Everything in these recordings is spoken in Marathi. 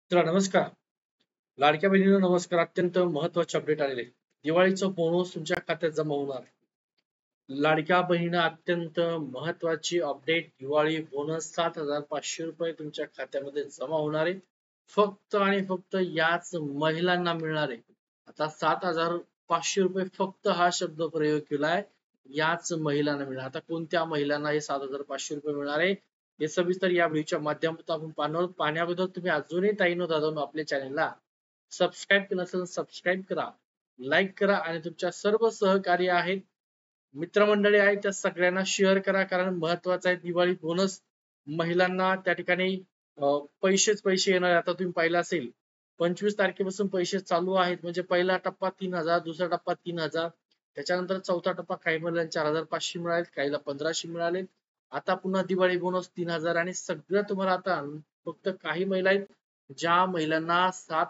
नमस्कार. लाडक्या बहिणींनो नमस्कार. अत्यंत महत्वाचे अपडेट आलेले. दिवाळीचं बोनस तुमच्या खात्यात जमा होणार. लाडक्या बहिणींना अत्यंत महत्वाची अपडेट. दिवाळी बोनस ₹7,500 तुमच्या खात्यामध्ये जमा होणार आहे. फक्त आणि फक्त याच महिलांना मिळणार आहे. आता ₹7,500 फक्त हा शब्द प्रयोग केलाय. याच महिलांना मिळणार. आता कोणत्या महिलांना हे ₹7,500 मिळणार आहे हे सविस्तर या व्हिडिओच्या माध्यमातून आपण पाहणार. पाहण्याबद्दल तुम्ही अजूनही ताईनो दादांनो आपल्या चॅनलला सबस्क्राईब केलं असेल सबस्क्राईब करा, लाईक करा आणि तुमच्या सर्व सहकारी आहेत मित्रमंडळी आहेत त्या सगळ्यांना शेअर करा. कारण महत्वाचं आहे दिवाळी बोनस महिलांना त्या ठिकाणी पैसेच पैसे येणार. आता तुम्ही पाहिलं असेल 25 तारखेपासून पैसे चालू आहेत. म्हणजे पहिला टप्पा 3,000, दुसरा टप्पा 3,000, त्याच्यानंतर चौथा टप्पा काही महिलांना 4,500 मिळाले, काहीला 1,500 मिळाले. आता पुन्हा दिवाळी बोनस 3,000 आणि सगळं तुम्हाला आता फक्त काही महिला आहेत ज्या महिलांना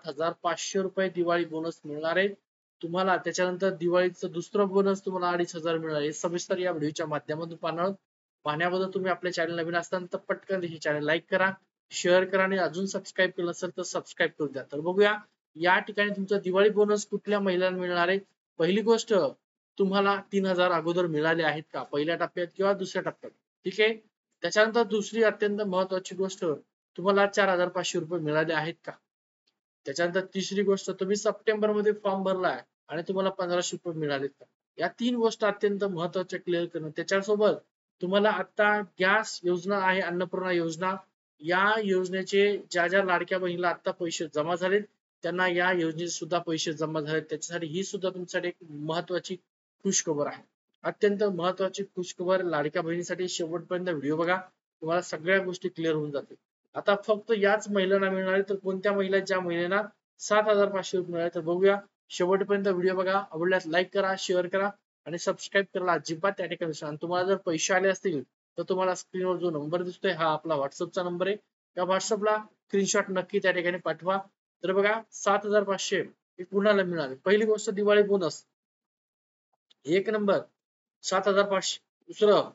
₹7,500 दिवाळी बोनस मिळणार आहे. तुम्हाला त्याच्यानंतर दिवाळीचं दुसरं बोनस तुम्हाला 2,500 मिळणार आहे. सविस्तर या व्हिडिओच्या माध्यमातून पाहणार. पाहण्याबद्दल तुम्ही आपल्या चॅनल नवीन असताना तर पटकन हे चॅनल लाईक करा, शेअर करा आणि अजून सबस्क्राईब केलं असेल तर सबस्क्राईब करून द्या. तर बघूया या ठिकाणी तुमचा दिवाळी बोनस कुठल्या महिलांना मिळणार आहे. पहिली गोष्ट, तुम्हाला 3,000 अगोदर मिळाले आहेत का पहिल्या टप्प्यात किंवा दुसऱ्या टप्प्यात. ठीक आहे. त्याच्यानंतर दुसरी अत्यंत महत्वाची गोष्ट, तुम्हाला ₹4,500 मिळाले आहेत का. त्याच्यानंतर तिसरी गोष्ट, तुम्ही सप्टेंबर मध्ये फॉर्म भरलाय आणि तुम्हाला ₹1,500 मिळालेत का. या 3 गोष्टी अत्यंत महत्वाच्या क्लिअर करणं. त्याच्यासोबत तुम्हाला आता गॅस योजना आहे, अन्नपूर्णा योजना, या योजनेचे ज्या ज्या लाडक्या बहिणीला आता पैसे जमा झालेत त्यांना या योजनेचे सुद्धा पैसे जमा झालेत. त्याच्यासाठी ही सुद्धा तुमच्यासाठी एक महत्वाची खुशखबर आहे. अत्यंत महत्वाची खुशखबर लाडक्या बहिणीसाठी. शेवटपर्यंत व्हिडिओ बघा, तुम्हाला सगळ्या गोष्टी क्लिअर होऊन जातील. आता फक्त याच महिलांना मिळणार आहे. तर कोणत्या महिला, ज्या महिलांना ₹7,500 मिळाले. तर बघूया, शेवटपर्यंत व्हिडिओ बघा. आवडल्यास लाईक करा, शेअर करा आणि सबस्क्राईब करायला अजिबात त्या ठिकाणी विसरू नका. आणि तुम्हाला जर पैसे आले असतील तर तुम्हाला स्क्रीनवर जो नंबर दिसतोय हा आपला व्हॉट्सअपचा नंबर आहे. त्या व्हॉट्सअपला स्क्रीनशॉट नक्की त्या ठिकाणी पाठवा. तर बघा 7,500 हे कुणाला मिळाले. पहिली गोष्ट दिवाळी बोनस एक नंबर 7,500, दुसरं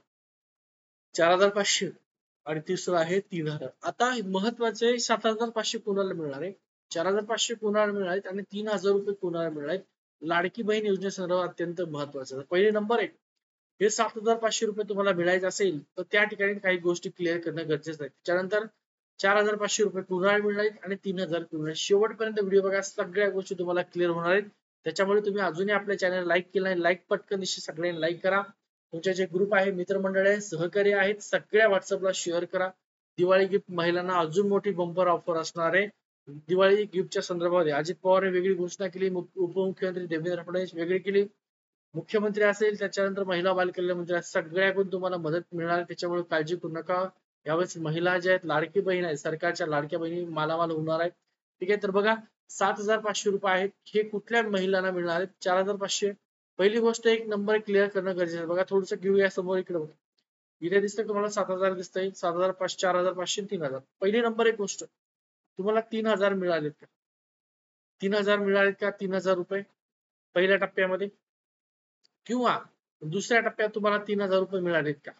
4,500 आणि तिसरं आहे 3,000. आता महत्वाचे 7,500 कोणाला मिळणार आहे, 4,500 कोणाला मिळणार आहेत आणि ₹3,000 कोणाला मिळणार आहेत. लाडकी बहीण योजनेसंदर्भात अत्यंत महत्वाचं. पहिले नंबर 1, हे ₹7,500 तुम्हाला मिळायचे असेल तर त्या ठिकाणी काही गोष्टी क्लिअर करणं गरजेचं आहे. त्याच्यानंतर ₹4,500 कोणाला मिळणार आहेत आणि 3,000 कोणाला. शेवटपर्यंत व्हिडिओ बघा, सगळ्या गोष्टी तुम्हाला क्लिअर होणार आहेत. त्याच्यामुळे तुम्ही अजूनही आपल्या चॅनल लाईक केलं नाही, लाईक पटकन निश्चित सगळ्यांनी लाईक करा. तुमचे जे ग्रुप आहे, मित्रमंडळ आहे, सहकारी आहेत, सगळ्या व्हॉट्सअपला शेअर करा. दिवाळी गिफ्ट महिलांना अजून मोठी बंपर ऑफर असणार आहे. दिवाळी गिफ्टच्या संदर्भामध्ये अजित पवार वेगळी घोषणा केली, उपमुख्यमंत्री देवेंद्र फडणवीस वेगळी केली, मुख्यमंत्री असेल त्याच्यानंतर महिला बाल कल्याण मंत्री, सगळ्याकडून तुम्हाला मदत मिळणार. त्याच्यामुळे काळजी करू नका. यावेळेस महिला ज्या आहेत, लाडकी बहीण आहेत, सरकारच्या लाडक्या बहिणी मालामाल होणार आहेत. ठीक आहे. तर बघा 7,500 आहेत. हे कुठल्या महिलांना मिळणार आहेत. 4,500. पहिली गोष्ट, एक नंबर क्लिअर करणं गरजेचं आहे. बघा थोडंसं घेऊया समोर, इकडे बघा. इथे दिसतंय तुम्हाला 7,000 दिसतंय, 7,500, 4,500, 3,000. पहिली नंबर एक गोष्ट, तुम्हाला 3,000 मिळालेत का. 3,000 मिळालेत का. ₹3,000 पहिल्या टप्प्यामध्ये किंवा दुसऱ्या टप्प्यात तुम्हाला ₹3,000 मिळालेत का.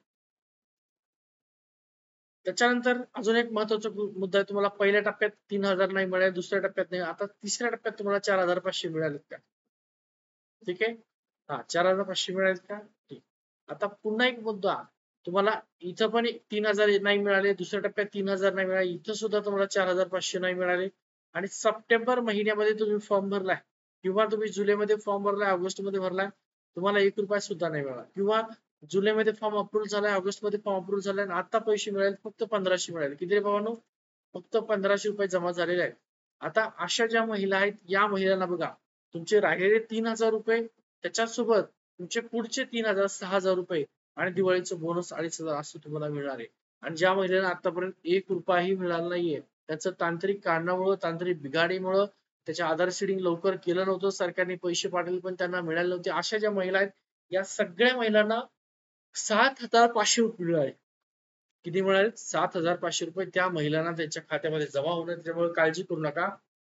त्याच्यानंतर अजून एक महत्वाचा मुद्दा आहे, तुम्हाला पहिल्या टप्प्यात 3,000 नाही मिळाले, दुसऱ्या टप्प्यात नाही, आता तिसऱ्या टप्प्यात तुम्हाला 4,500 मिळालेत का. ठीक आहे. हा, 4,500 मिळालेत का. ठीक. आता पुन्हा एक मुद्दा, तुम्हाला इथं पण 3,000 नाही मिळाले, दुसऱ्या टप्प्यात 3,000 नाही मिळाले, इथं सुद्धा तुम्हाला 4,500 नाही मिळाले. आणि सप्टेंबर महिन्यामध्ये तुम्ही फॉर्म भरलाय किंवा तुम्ही जुलैमध्ये फॉर्म भरलाय, ऑगस्टमध्ये भरलाय, तुम्हाला ₹1 सुद्धा नाही मिळाला. किंवा जुलैमध्ये फॉर्म अप्रूव्ह झालाय, ऑगस्टमध्ये फॉर्म अप्रूव्ह झालाय आणि आता पैसे मिळाले फक्त 1,500 मिळाले. किती रे भावांनो, फक्त ₹1,500 जमा झालेले आहेत. आता अशा ज्या महिला आहेत, या महिलांना बघा, तुमचे राहिलेले ₹3,000, त्याच्यासोबत तुमचे पुढचे 3,000, ₹6,000 आणि दिवाळीचं बोनस 2,500 असं तुम्हाला मिळणार आहे. आणि ज्या महिलांना आतापर्यंत ₹1 मिळाला नाहीये, त्याचं तांत्रिक कारणामुळे, तांत्रिक बिघाडीमुळे, त्याच्या आधार सीडिंग लवकर केलं नव्हतं, सरकारने पैसे पाठवले पण त्यांना मिळाले नव्हते, अशा ज्या महिला आहेत या सगळ्या महिलांना ₹7,500 मिळाले. किती मिळाले. ₹7,500 त्या महिलांना त्यांच्या खात्यामध्ये जमा होणार. त्यामुळे काळजी करू नका.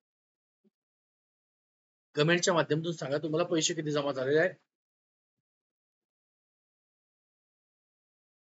कमेंटच्या माध्यमातून सांगा तुम्हाला पैसे किती जमा झालेले आहेत.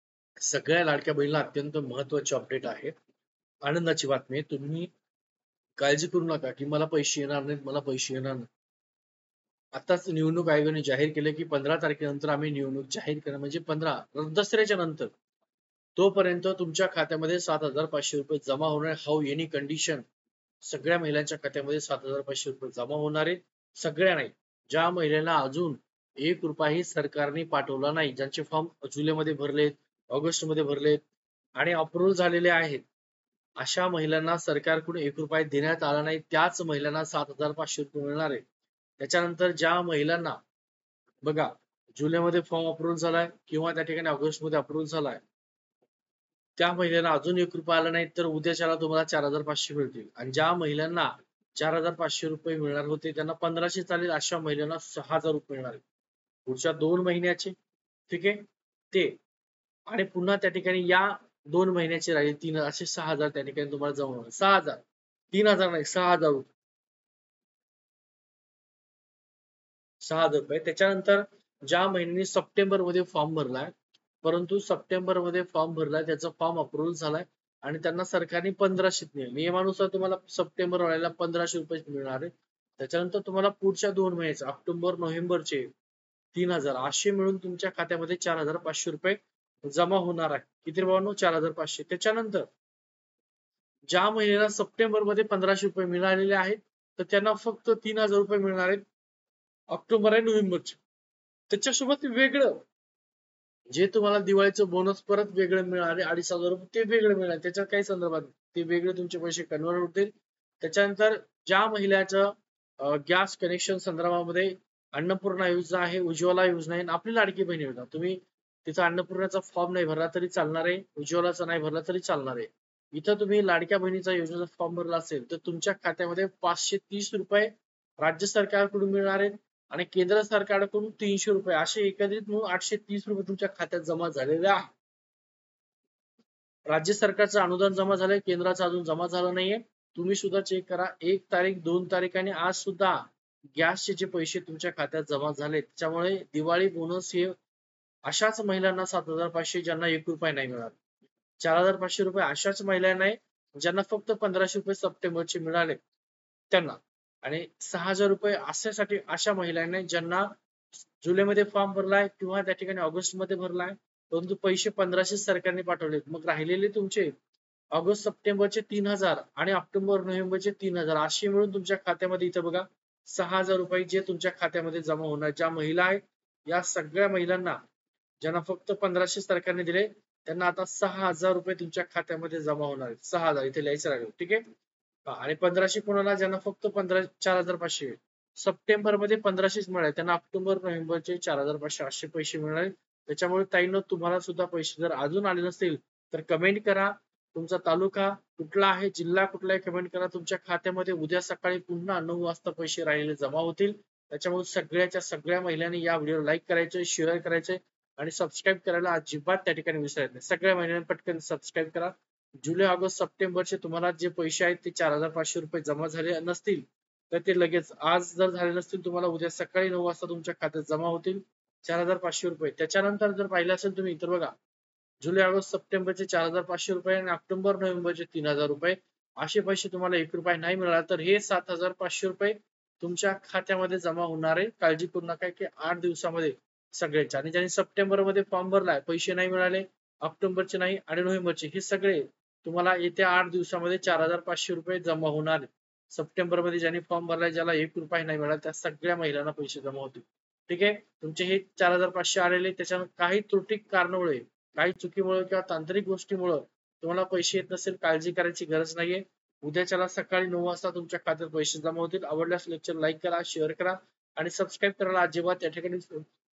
सगळ्या लाडक्या बहिणीला अत्यंत महत्वाची अपडेट आहे, आनंदाची बातमी. तुम्ही काळजी करू नका की मला पैसे येणार नाहीत, मला पैसे येणार नाही. आताच निवडणूक आयोगाने जाहीर केले की 15 तारखेनंतर आम्ही निवडणूक जाहीर करणार, म्हणजे 15 दसऱ्याच्या नंतर. तोपर्यंत तुमच्या खात्यामध्ये 7,500 रुपये जमा होणार. हाऊ एनी कंडिशन सगळ्या महिलांच्या खात्यामध्ये 7,500 रुपये जमा होणार आहेत. सगळ्या नाही, ज्या महिलांना अजून 1 रुपयाही सरकारने पाठवला नाही, ज्यांचे फॉर्म जुलैमध्ये भरलेत, ऑगस्टमध्ये भरलेत आणि अप्रूव्ह झालेले आहेत, अशा महिलांना सरकारकडून 1 रुपया देण्यात आला नाही, त्याच महिलांना 7,500 रुपये मिळणार आहे. त्याच्यानंतर ज्या महिलांना बघा जुलैमध्ये फॉर्म अप्रूव्ह झालाय किंवा त्या ठिकाणी ऑगस्टमध्ये अप्रूव्ह झालाय, त्या महिलांना अजून 1 रुपया आला नाही, तर उद्याच्याला तुम्हाला 4,500 मिळतील. आणि ज्या महिलांना 4,500 रुपये मिळणार होते त्यांना 1,500 चालेल, अशा महिलांना 6,000 रुपये मिळणार पुढच्या 2 महिन्याचे. ठीक आहे ते. आणि पुन्हा त्या ठिकाणी या 2 महिन्याचे राहिले 3 असे 6,000 त्या ठिकाणी तुम्हाला जमा होणार. 6,000, 3,000 नाही, 6,000 रुपये. 6,000 रुपये. त्याच्यानंतर ज्या महिन्यांनी सप्टेंबर मध्ये फॉर्म भरलाय, परंतु सप्टेंबर मध्ये फॉर्म भरलाय, त्याचा फॉर्म अप्रूव्ह झालाय आणि त्यांना सरकारने 1,500 नियमानुसार तुम्हाला सप्टेंबर वाल्याला 1,500 रुपये मिळणार आहे. त्याच्यानंतर तुम्हाला पुढच्या 2 महिन्याचे ऑक्टोबर नोव्हेंबरचे 3,000 असे मिळून तुमच्या खात्यामध्ये 4,500 रुपये जमा होणार आहे. किती भावांनो? 4,500. त्याच्यानंतर ज्या महिन्याला सप्टेंबर मध्ये 1,500 रुपये मिळालेले आहेत, तर त्यांना फक्त 3,000 रुपये मिळणार आहेत ऑक्टोबर आणि नोव्हेंबरचे. त्याच्यासोबत वेगळं जे तुम्हाला दिवाळीचं बोनस परत वेगळं मिळाले 2,500 रुपये, ते वेगळं मिळाले, त्याच्यात काही संदर्भात ते वेगळे तुमचे पैसे कन्वर्ट होतील. त्याच्यानंतर ज्या महिलाचं गॅस कनेक्शन संदर्भामध्ये अन्नपूर्णा योजना आहे, उज्ज्वला योजना आहे, आपली लाडकी बहीण योजना, तुम्ही तिचा अन्नपूर्णाचा फॉर्म नाही भरला तरी चालणार आहे, उज्ज्वलाचा नाही भरला तरी चालणार आहे. इथं तुम्ही लाडक्या बहिणीचा योजनेचा फॉर्म भरला असेल तर तुमच्या खात्यामध्ये 530 रुपये राज्य सरकारकडून मिळणार आहेत आणि केंद्र सरकारकडून 300 रुपये असे एकत्रित म्हणून 830 रुपये तुमच्या खात्यात जमा झालेले आहे. राज्य सरकारचं अनुदान जमा झालंय, केंद्राचं अजून जमा झालं नाहीये. तुम्ही सुद्धा चेक करा. 1 तारीख, 2 तारीख आणि आज सुद्धा गॅसचे जे पैसे तुमच्या खात्यात जमा झाले, त्याच्यामुळे दिवाळी बोनस हे अशाच महिलांना 7,500 ज्यांना 1 रुपया नाही मिळाला, 4,500 रुपये अशाच महिलांना आहे ज्यांना फक्त 1,500 रुपये सप्टेंबरचे मिळाले त्यांना, आणि 6,000 रुपये अशासाठी अशा महिलांना ज्यांना जुलैमध्ये फॉर्म भरलाय किंवा त्या ठिकाणी ऑगस्ट मध्ये भरलाय, परंतु पैसे 1,500 सरकारने पाठवलेत. मग राहिलेले तुमचे ऑगस्ट सप्टेंबरचे 3,000 आणि ऑक्टोबर नोव्हेंबरचे 3,000 असे मिळून तुमच्या खात्यामध्ये इथं बघा 6,000 रुपये जे तुमच्या खात्यामध्ये जमा होणार. ज्या महिला आहेत या सगळ्या महिलांना ज्यांना फक्त 1,500 सरकारने दिले त्यांना आता 6,000 रुपये तुमच्या खात्यामध्ये जमा होणार आहेत. 6,000 इथे लिहायचं राहिलं. ठीक आहे. आणि 1,500 कोणाला ज्यांना फक्त 4,500 सप्टेंबर मध्ये 1,500 मिळाले त्यांना ऑक्टोबर नोव्हेंबरचे 4,500 असे पैसे मिळाले. त्याच्यामुळे ताईंनो तुम्हाला सुद्धा पैसे जर अजून आले नसतील तर कमेंट करा. तुमचा तालुका कुठला आहे, जिल्हा कुठला आहे, कमेंट करा. तुमच्या खात्यामध्ये उद्या सकाळी पुन्हा 9 वाजता पैसे राहिलेले जमा होतील. त्याच्यामुळे सगळ्याच्या सगळ्या महिलांनी या व्हिडिओ लाईक करायचे, शेअर करायचे आणि सबस्क्राईब करायला अजिबात त्या ठिकाणी विसरायचं नाही. सगळ्या महिलांनी पटकन सबस्क्राईब करा. जुलै ऑगस्ट सप्टेंबरचे तुम्हाला जे पैसे आहेत ते 4,500 रुपये जमा झाले नसतील तर ते लगेच आज जर झाले नसतील तुम्हाला उद्या सकाळी 9 वाजता तुमच्या खात्यात जमा होतील 4,500 रुपये. त्याच्यानंतर जर पाहिलं असेल तुम्ही तर बघा जुलै ऑगस्ट सप्टेंबरचे 4,500 रुपये आणि ऑक्टोबर नोव्हेंबरचे 3,000 रुपये असे पैसे तुम्हाला 1 रुपया नाही मिळाला तर हे 7,500 रुपये तुमच्या खात्यामध्ये जमा होणार आहे. काळजी करू नका की 8 दिवसामध्ये सगळ्यांचे. आणि ज्यांनी सप्टेंबर मध्ये फॉर्म भरलाय पैसे नाही मिळाले, ऑक्टोबरचे नाही आणि नोव्हेंबरचे, हे सगळे तुम्हाला येत्या 8 दिवसामध्ये 4,500 रुपये जमा होणार. सप्टेंबर मध्ये ज्यांनी फॉर्म भरलाय ज्याला 1 रुपया नाही मिळाला त्या सगळ्या महिलांना पैसे जमा होतील. ठीक आहे. तुमचे हे 4,500 आलेले त्याच्या काही त्रुटी कारणामुळे, काही चुकीमुळे किंवा तांत्रिक गोष्टीमुळे तुम्हाला पैसे येत नसेल, काळजी करायची गरज नाहीये. उद्याच्याला सकाळी 9 वाजता तुमच्या खात्यात पैसे जमा होतील. आवडल्यास लेक्चर लाईक करा, शेअर करा आणि सबस्क्राईब करायला अजिबात त्या ठिकाणी